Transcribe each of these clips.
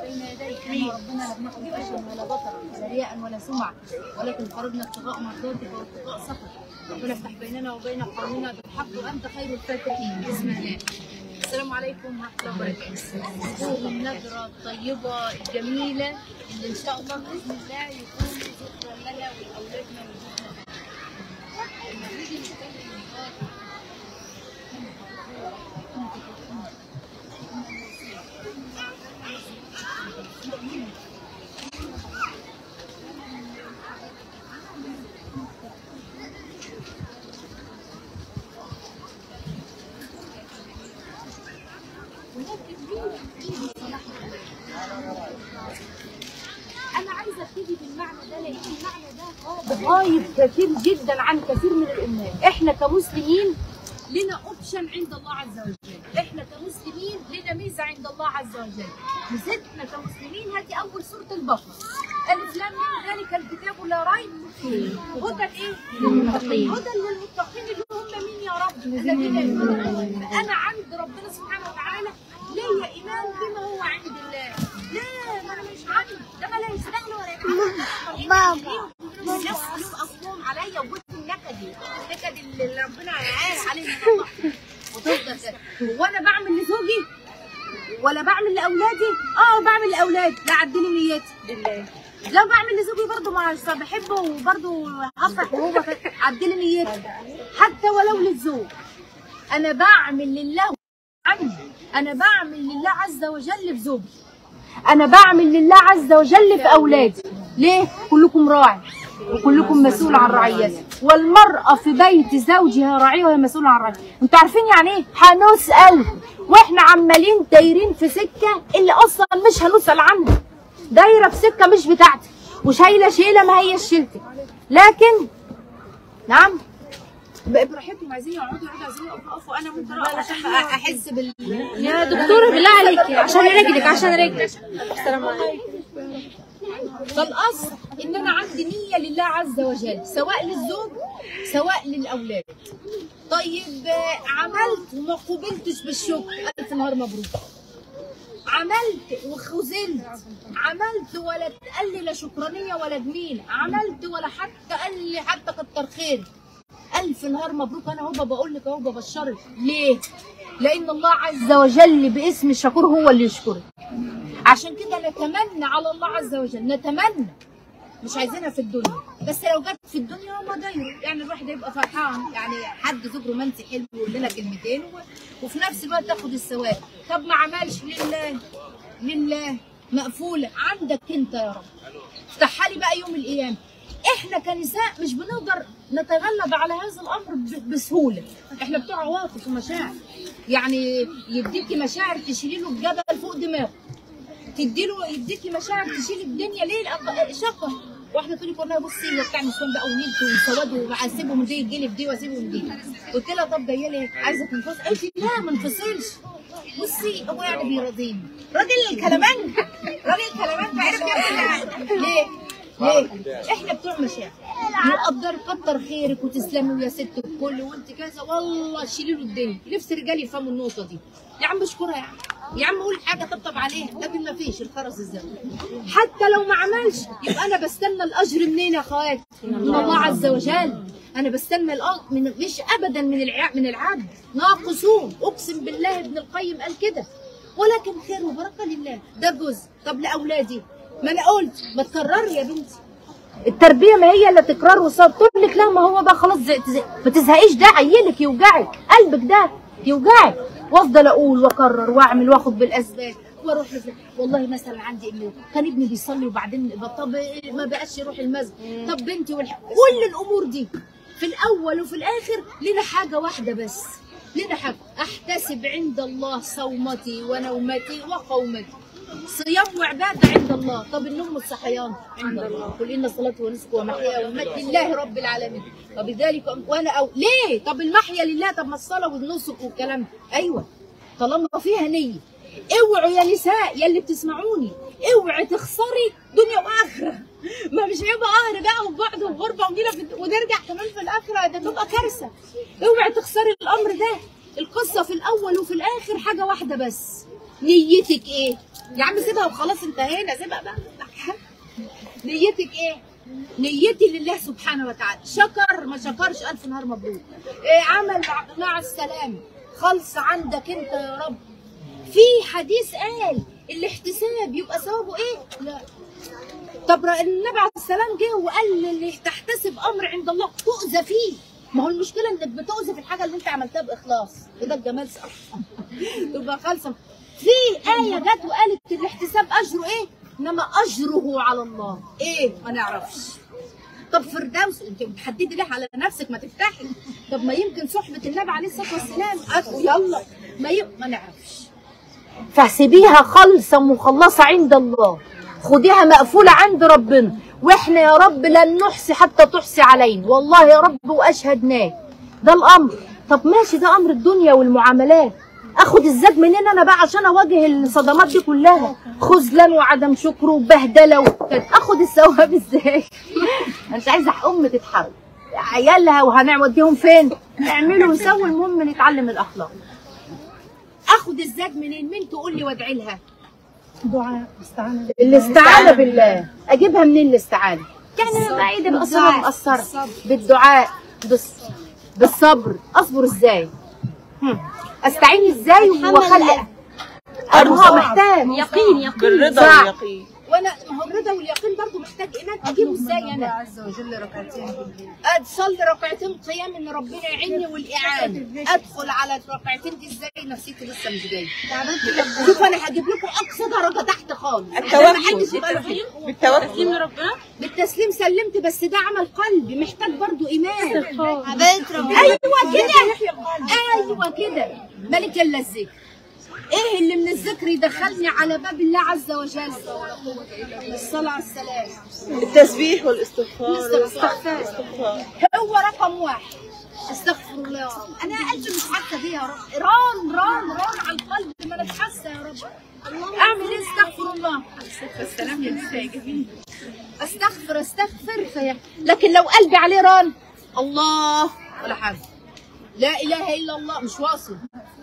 بين يديك ان ربنا لم نقل فشلا ولا بطرا ولا رياء ولا سمعه، ولكن خرجنا ابتغاء مرضاتك وابتغاء سخطك. ربنا افتح بيننا وبين قومنا بالحق وانت خير الفاتحين. بسم الله. السلام عليكم ورحمه الله وبركاته. خذوا النذره الطيبه الجميله اللي ان شاء الله باذن الله يكون ذكرى لنا ولاولادنا وزوجنا. لما نيجي نتكلم أنا عايزة أبتدي بالمعنى ده لأن المعنى ده غايب كثير جدا عن كثير من الأمات. إحنا كمسلمين لنا أوبشن عند الله عز وجل، إحنا كمسلمين لنا ميزة عند الله عز وجل. ميزتنا كمسلمين هذه أول سورة البقرة، ألف لام ميم ذلك الكتاب لا ريب فيه هدى إيه؟ للمتقين. هدى للمتقين اللي هم مين يا رب؟ الذين يؤمنون. أنا عند ربنا سبحانه وتعالى ليا إيمان بما هو عند الله. لا ما أنا مش عندي ده، ما لا يستاهل ولا يتعامل. بابا الناس كلهم أصلهم عليا وجود النكد اللي ربنا عارف عليه وتفضل كده. وأنا بعمل لزوجي ولا بعمل لأولادي؟ بعمل لأولادي، لا عدلي نيتي لله. لا بعمل لزوجي برضه ما بحبه وبرضه هفرح وهو عدلي نيتي حتى ولو للزوج. أنا بعمل لله عني، أنا بعمل لله عز وجل في زوجي، أنا بعمل لله عز وجل في أولادي. ليه؟ كلكم راع وكلكم مسؤول عن رعيته، والمرأة في بيت زوجها راعية وهي مسؤولة عن رعيته. أنتوا عارفين يعني إيه؟ هنسأل وإحنا عمالين دايرين في سكة اللي أصلا مش هنسأل عنها، دايرة في سكة مش بتاعتي وشايلة شيلة ما هي شيلتك. لكن نعم براحتهم، عايزين يقعدوا عايزين يقفوا، انا ممكن اقف عشان احس يا دكتوره بالله عليكي عشان رجلك السلام عليكم. فالاصل ان انا عندي نيه لله عز وجل سواء للزوج سواء للاولاد. طيب عملت وما قبلتش بالشكر، الف نهار مبروك. عملت وخذلت، عملت ولا اتقال لي لا شكرانيه ولا جميله، عملت ولا حتى قال لي حتى كتر خيرك، ألف نهار مبروك. أنا هو بقول لك أهو ببشرك. ليه؟ لأن الله عز وجل باسم الشكور هو اللي يشكرك. عشان كده نتمنى على الله عز وجل، نتمنى، مش عايزينها في الدنيا، بس لو جت في الدنيا هو داير يعني الواحد يبقى فرحان، يعني حد زوج رومانسي حلو يقول لنا كلمتين وفي نفس الوقت تاخد الثواب. طب ما عملش لله مقفولة عندك أنت يا رب، افتحها لي بقى يوم القيامة. احنا كنساء مش بنقدر نتغلب على هذا الامر بسهوله، احنا بتوع عواطف ومشاعر. يعني يديكي مشاعر تشيلي له الجبل فوق دماغه، يديكي مشاعر تشيلي الدنيا. ليه؟ شقه واحده تقول لي والله بصي هو بتاع نسوان بقى ونيلت وسواد واسيبه من دي يجي لي في دي واسيبه من دي. قلت لها طب جايه لي عايزه تنفصل؟ قالت لي لا ما انفصلش. بصي هو يعني بيرضيني راجل الكلامنج عارف يا ليه؟ احنا بتوع مشاعر نقدر كتر خيرك وتسلمي ويا ست الكل وانت كذا والله شيلي له الدنيا. نفس الرجال يفهموا النقطه دي. يا عم اشكرها يا عم قول حاجه طبطب عليها، لكن ما فيش الخرز الزمن. حتى لو ما عملش يبقى انا بستنى الاجر منين يا اخواتي؟ من الله عز وجل. انا بستنى مش ابدا من العبد. ناقصون اقسم بالله ابن القيم قال كده، ولكن خير وبركه لله. ده جزء. طب لاولادي ما انا قلت ما تكرري يا بنتي. التربيه ما هي الا تكرار وصبر. تقول لك لا ما هو بقى خلاص ما تزهقيش، ده عيلك يوجعك قلبك، ده يوجعك. وافضل اقول واكرر واعمل واخد بالاسباب واروح والله مثلا عندي ابني كان ابني بيصلي وبعدين طب ما بقاش يروح المسجد، طب بنتي كل الامور دي في الاول وفي الاخر لنا حاجه واحده بس، لنا حاجه احتسب عند الله صومتي ونومتي وقومتي. صيام وعباده عند الله. طب النوم والصحيان عند الله. قل ان صلاتي ونسكي ومحياي ومماتي لله رب العالمين وبذلك وانا ليه؟ طب المحيا لله، طب ما الصلاه والنسك والكلام ايوه طالما فيها نيه. اوعوا يا نساء يا اللي بتسمعوني، اوعي تخسري دنيا واخره. ما مش هيبقى قهر بقى وبعد وغربه ونرجع كمان في الاخره، ده تبقى كارثه. اوعي تخسري الامر ده. القصه في الاول وفي الاخر حاجه واحده بس، نيتك ايه؟ يا عم سيبها وخلاص، انتهينا، سيبها بقى. نيتك ايه؟ نيتي لله سبحانه وتعالى، شكر ما شكرش الف نهار مبروك. عمل مع السلامه، خلص عندك انت يا رب. في حديث قال الاحتساب يبقى ثوابه ايه؟ لا. طب النبي عليه السلام جه وقال اللي تحتسب امر عند الله تؤذى فيه. ما هو المشكله انك بتؤذى في الحاجه اللي انت عملتها باخلاص، وده الجمال صح. تبقى خالصه. في آية جت وقالت الاحتساب أجره إيه؟ إنما أجره على الله، إيه؟ ما نعرفش. طب فردوس، أنت بتحددي ليه على نفسك؟ ما تفتحي. طب ما يمكن صحبة النبي عليه الصلاة والسلام، يلا ما نعرفش. فاحسبيها خالصة مخلصة عند الله، خديها مقفولة عند ربنا، وإحنا يا رب لن نحصي حتى تحصي علينا، والله يا رب وأشهدناك. ده الأمر. طب ماشي، ده أمر الدنيا والمعاملات. اخد الزاد منين انا بقى عشان اواجه الصدمات دي كلها؟ خذلان وعدم شكر وبهدله اخد الثواب ازاي؟ انت عايزه ام تتحرك عيالها وهنوديهم فين؟ اعملوا وسووا، المهم نتعلم الاخلاق. اخد الزاد منين؟ مين تقول لي وادعي لها؟ دعاء، الاستعانه بالله. اجيبها منين الاستعانه؟ يعني بعيد الاسرار مقصره. بالدعاء، بالصبر. اصبر ازاي؟ استعين ازاي وخلق ارضها محتاج يقين بالرضا واليقين. وانا ما هو الرضا واليقين برضه محتاج ايمان. اجيبه ازاي انا؟ عز وجل ركعتين بالليل، اصلي ركعتين قيام ان ربنا يعيني والاعانه. ادخل على الركعتين دي ازاي؟ نفسيتي لسه مش جايه. شوف انا هجيب لكم اقصى درجه تحت خالص. بالتوكل لربنا، بالتسليم سلمت، بس ده عمل قلبي محتاج برضه ايمان. حبايب ربنا. ايوه كده، ايوه كده. ملك الا الذكر. ايه اللي من الذكر يدخلني على باب الله عز وجل؟ الصلاة على السلام، التسبيح والاستغفار. هو رقم واحد. استغفر الله يا رب. انا قلبي مش حاسه بيه يا رب. ران على القلب، ما انا حاسه يا رب. اعمل ايه؟ استغفر الله. السلام يا جميل. استغفر لكن لو قلبي عليه ران، الله ولا حاجه، لا اله الا الله، مش واصل.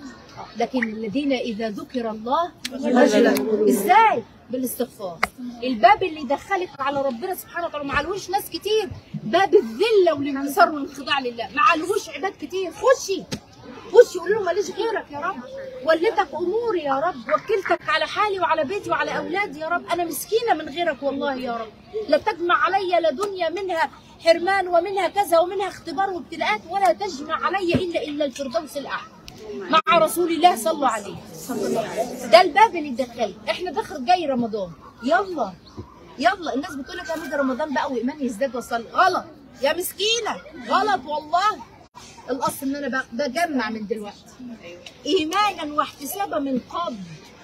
لكن الذين إذا ذكر الله وجلت قلوبهم. إزاي؟ بالاستغفار. الباب اللي يدخلك على ربنا سبحانه وتعالى ما عليهوش ناس كتير، باب الذلة والانكسار والانخضاع لله، ما عليهوش عباد كتير. خشي قولي له ماليش غيرك يا رب، وليتك أموري يا رب، وكلتك على حالي وعلى بيتي وعلى أولادي يا رب، أنا مسكينة من غيرك والله يا رب، لا تجمع علي لا دنيا منها حرمان ومنها كذا ومنها اختبار وابتلاءات، ولا تجمع علي إلا الفردوس الأعلى مع رسول الله صلوا عليه. ده الباب اللي يدخلك. احنا داخل جاي رمضان، يلا الناس بتقول لك يا رمضان بقى وايماني يزداد واصلي. غلط يا مسكينه، غلط والله. الاصل ان انا بجمع من دلوقتي ايمانا واحتسابا من قبل.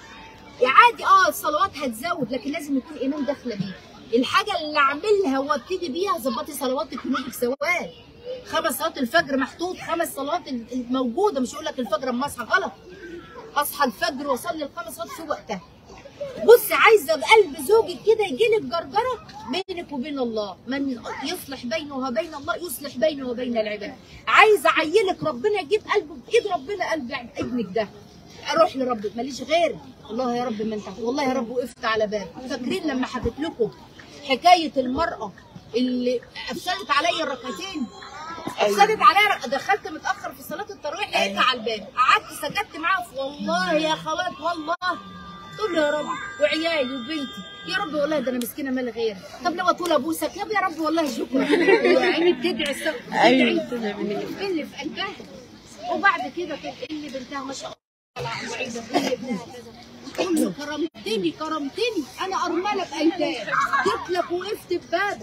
عادي الصلوات هتزود، لكن لازم يكون ايمان داخله بيه. الحاجه اللي اعملها وابتدي بيها، ظبطي صلواتك قلوبك سواء. 5 صلوات الفجر محطوط، 5 صلوات موجوده، مش هقول لك الفجر اما اصحى، غلط. اصحى الفجر واصلي ال5 صلوات في وقتها. بصي، عايزه بقلب زوجك كده يجيلك جرجره بينك وبين الله، من يصلح بينه وبين الله يصلح بينه وبين العباد. عايزه عيلك ربنا يجيب قلبه بايد ربنا، قلب ابنك ده. اروح لربك ماليش غيرك، والله يا رب ما انت، والله يا رب وقفت على باب. فاكرين لما حكيت لكم حكايه المراه اللي افسدت عليا الركعتين؟ افسدت عليا، دخلت متاخر في صلاه التراويح لقيتها على الباب، قعدت سكت معاها، والله يا خوات والله تقول له يا رب وعيالي وبنتي، يا رب والله ده انا مسكينه مال غيري، طب لو اطول ابوسك يا رب والله شكرا. عيني بتدعي بتدعي اللي في قلبها. وبعد كده اللي بنتها ما شاء الله وعيده اللي ابنها كذا، تقول له كرمتني انا ارمله بايتام، جيت لك وقفت ببابك،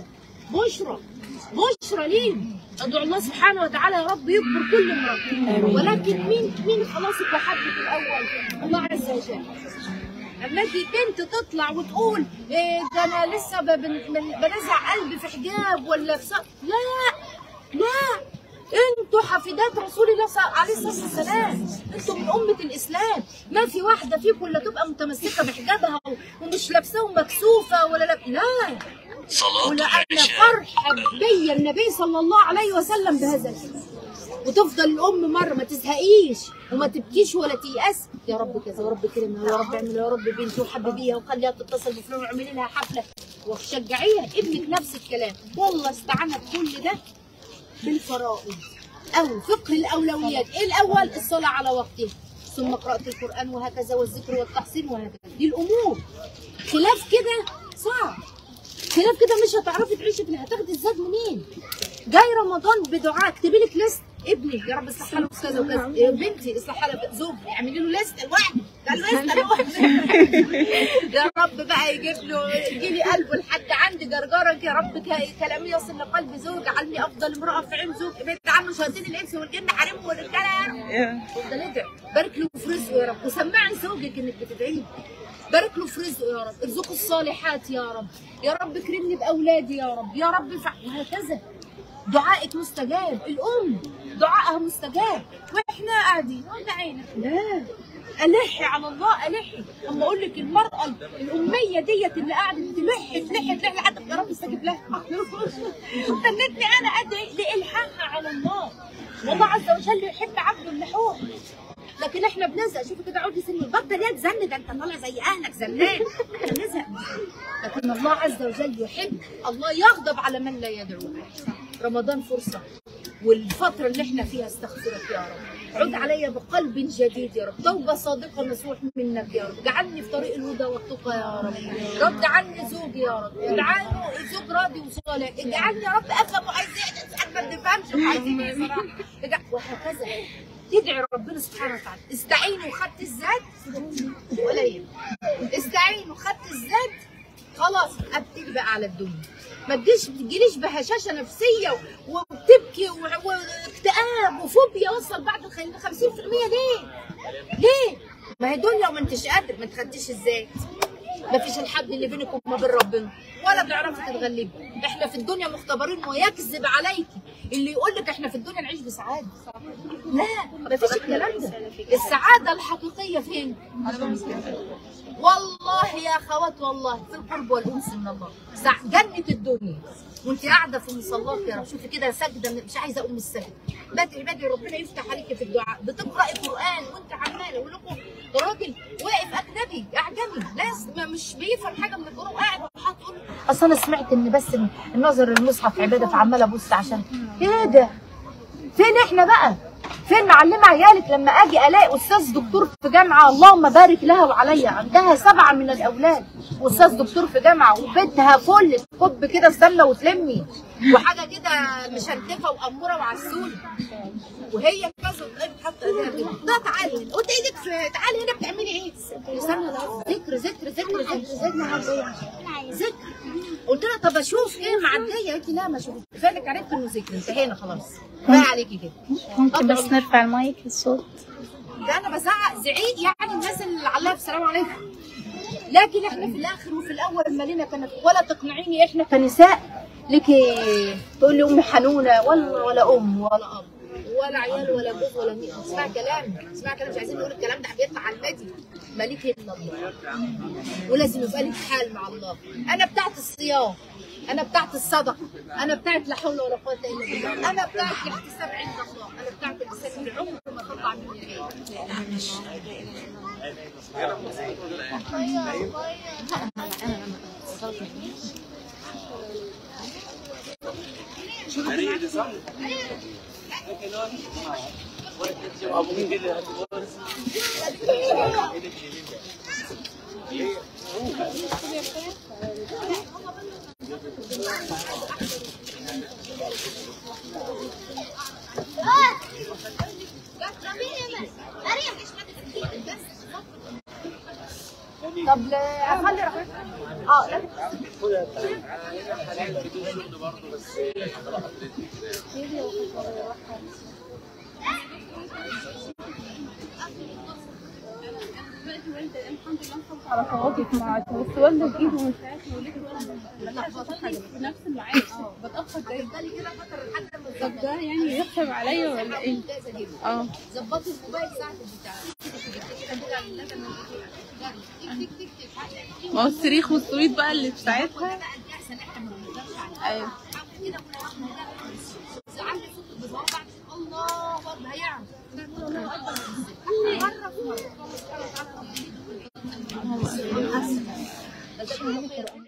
بشرى ليهم. ادعو الله سبحانه وتعالى يا رب يكبر كل امرأة، ولكن مين خلاصك وحبك الاول؟ الله عز وجل. اما تيجي بنت تطلع وتقول ده انا لسه بنزع قلبي في حجاب ولا في لا، انتوا حفيدات رسول الله عليه الصلاه والسلام، انتوا من امه الاسلام، ما في واحده فيكم لا تبقى متمسكه بحجابها ومش لابساه ومكسوفه ولا لا، ولأن فرح بي النبي صلى الله عليه وسلم بهذا الشيء. وتفضل الام مره ما تزهقيش وما تبكيش ولا تيأس. يا رب كذا، يا رب كرمها، يا رب اعمل، يا رب بنتي وحببيها وخليها تتصل بفلان واعملي لها حفله وشجعيها. ابنك نفس الكلام. والله استعانت كل ده بالفرائض او فقه الاولويات. ايه الاول؟ الصلاه على وقتها، ثم قراءه القران وهكذا، والذكر والتحصين وهكذا. دي الامور. خلاف كده صعب، خلاف كده مش هتعرفي تعيشي في، هتاخدي الزاد منين؟ جاي رمضان بدعاء، اكتبي لك ليست. ابني يا رب اصلح له كذا وكذا، يا بنتي اصلح لها، زوجي اعملي له ليست لوحده، يا رب بقى يجيب له، يجي لي قلبه لحد عندي جرجرك يا رب، كلامي يصل لقلب زوج، اجعلني افضل امراه في عين زوج، ابعد عنه شياطين الانس والجن حريمه والرجاله يا رب. افضل ادعي، بارك له في رزقه يا رب، وسمعي زوجك انك بتدعي له، بارك له في رزقه يا رب، ارزقه الصالحات يا رب، يا رب اكرمني باولادي يا رب، يا رب وهكذا. دعائك مستجاب. الام دعائها مستجاب، واحنا قاعدين ودعينا. لا، الحي على الله، الحي. اما اقول لك المراه الاميه ديت اللي قاعده تلح لحد يا رب استجيب لها. استنتني انا ادعي لالحاحها على الله. والله عز وجل يحب عبده اللحوح. لكن احنا بنزهق. شوفي كده عودي سن البطه ليه تزن، ده انت طالع زي اهلك زنان. احنا بنزهق. لكن الله عز وجل يحب، الله يغضب على من لا يدعو. رمضان فرصه، والفتره اللي احنا فيها استغفرك يا رب، عد علي بقلب جديد يا رب، توبه صادقه نصوح منك يا رب، اجعلني في طريق الهدى والتقى يا رب، رد عني زوجي يا رب، اجعله زوج راضي وصالح، اجعلني يا رب افهم وعايز ايه، ساعات ما بنفهمش وعايزين ايه صراحه، وهكذا. تدعي ربنا سبحانه وتعالى. استعينوا خدت الزاد قليل، استعينوا خدت الزاد خلاص، ابتدي بقى على الدنيا. ما تجيليش بهشاشه نفسيه وبتبكي واكتئاب وفوبيا وصل بعد ال 50%. ليه؟ ما هي دنيا وما انتش قادر، ما تخديش الزاد. ما فيش الحد اللي بينك وما بين ربنا، ولا تعرفي تتغلبي. احنا في الدنيا مختبرين، ويكذب عليكي اللي يقول لك احنا في الدنيا نعيش بسعاده. لا، ما فيش الكلام ده. السعاده الحقيقيه فين؟ والله يا اخوات، والله في القرب والانس من الله. جنه الدنيا وانت قاعده في مصلاك يا رب. شوفي كده ساجده، مش عايزه اقوم السجد، بدعي ربنا يفتح عليكي في الدعاء، بتقراي قران وانت عماله، ولكم راجل واقف اجنبي اعجمي ناس مش بيفهم حاجه من القران، قاعد وحاطط تقول اصل انا سمعت ان بس النظر للمصحف عباده، فعماله ابص عشان ايه ده؟ فين احنا بقى؟ فين معلمه عيالك لما اجي الاقي استاذ دكتور في جامعه، اللهم بارك لها وعليا، عندها 7 من الاولاد، واستاذ دكتور في جامعه، وبيتها فل كب كده سمنه وتلمي وحاجه كده مشنتفه واموره وعسوله، وهي كذا وتلاقيها حاطه ايديها كده. ده تعالي هنا، قلت ايدك في تعالي هنا بتعملي ايه؟ لسانها ده ذكر ذكر ذكر ذكر ذكر. قلت لها طب اشوف ايه معديه؟ قالت لي لا ما اشوفش. فانك عرفت انه ذكر، انتهينا خلاص. بقى عليكي كده. ممكن بس نرفع المايك الصوت؟ ده انا بزعق زعيق يعني الناس اللي عليها السلام عليكم. لكن احنا في الاخر وفي الاول مالنا كانت، ولا تقنعيني احنا كنساء لك تقول لي امي حنونه ولا ام ولا اب ولا عيال ولا جوز ولا مين. اسمع كلام، اسمع كلام، مش عايزين نقول الكلام ده بيطلع على المدي. مالك الا الله، ولازم يبقى لك حال مع الله. انا بتاعت الصيام، انا بتاعت الصدقه، انا بتاعت لا حول ولا قوه الا بالله، انا بتاعت الاحتساب عند الله، انا بتاعت اللسان اللي عمره ما تطلع مني خير. طب اخلي رقم على خواطرك معاك، بس والده بايده من ساعه ما ولدت في نفس الميعاد. بتاخر هتفضلي كده فتره لحد ما طب ده يعني يحسب عليا ولا ايه؟ ظبطي الموبايل ساعه البتاع. ما هو الصريخ والصويت بقى اللي في ساعتها. ايوه الله اكبر هيعمل مره في مره.